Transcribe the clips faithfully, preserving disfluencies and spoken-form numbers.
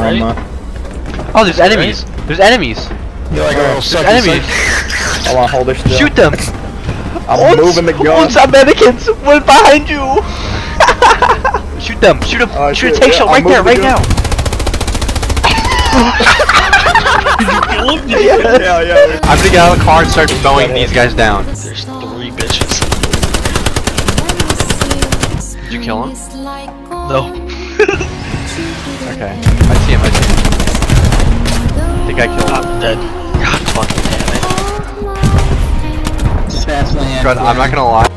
right? on, Oh, there's enemies. Right? There's enemies. You're like, oh, There's enemies. I want to hold her still. Shoot them. I'm Uns- moving the gun. Uns Americans, one behind you. Shoot them. Shoot them. Uh, shoot shit, a tank yeah, shell I'm right there, moving right the now. Yeah, yeah. I'm gonna get out of the car and start mowing these guys down. There's three bitches. Did you kill him? No. Okay. I see him. I see him. I think I killed him. I'm dead. God fucking damn it. God, I'm not gonna lie.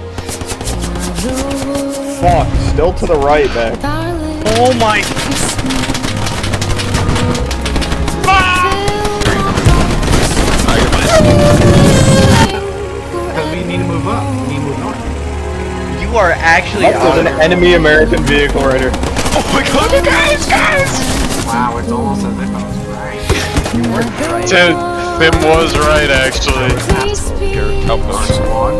Fuck, still to the right, back. Oh my. Because we need to move up. We need to move north. You are actually Oh, there's an enemy American vehicle right here. Oh my god, guys, guys! Wow, it's almost as if I was right. You weren't right. Tim, Tim was right, actually. Oh, one.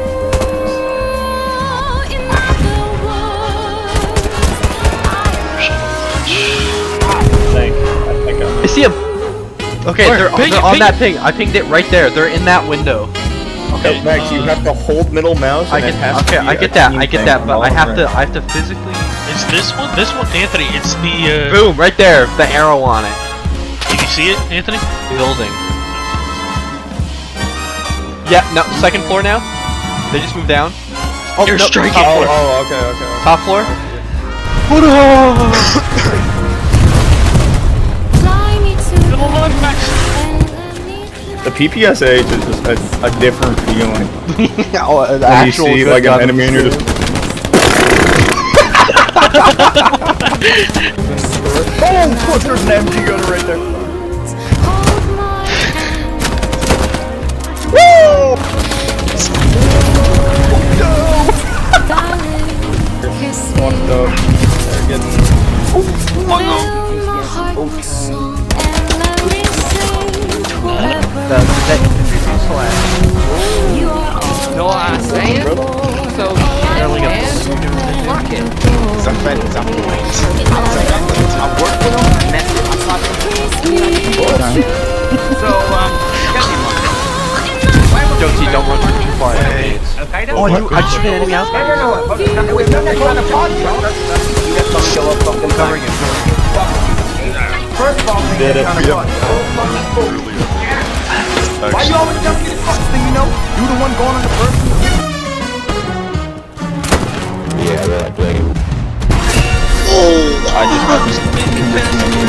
Thank you. I think I'm... I see him. Okay, Where? they're, Ping they're it, on ping that it. ping. I pinged it right there. They're in that window. Okay, Max, you have to hold middle mouse. I and get. it has Okay, to be I a get that. team I get thing that. on But all I have of to. them. I have to physically. It's this one? This one, Anthony, it's the, uh... Boom! Right there. The arrow on it. Did you see it, Anthony? Building. Yeah. No. Second floor now. They just moved down. Oh, You're no, striking. Top Oh, floor. oh, okay, okay. okay. Top floor. The P P S H is just a, a different feeling. Oh, the When you actual see good like gun. an enemy and you're just... Oh, fuck, there's an M G gunner right there. Woo! Fucked up. They're getting... The, the infantry slash. Know what I'm saying? So, They're like a fuck it. Some friends, some points. I'm working on it. That's it. I'm talking. So, um, Jonesy, don't run too far. okay, Oh, you, I just hit an enemy out. no, no, no. Okay, we've done that kind of podcast. I'm covering it. First of all, we Did it. kind of Yep. Why you always jump to the first thing you know? You the one going on the first? Yeah, they're like, like... Oh! I just...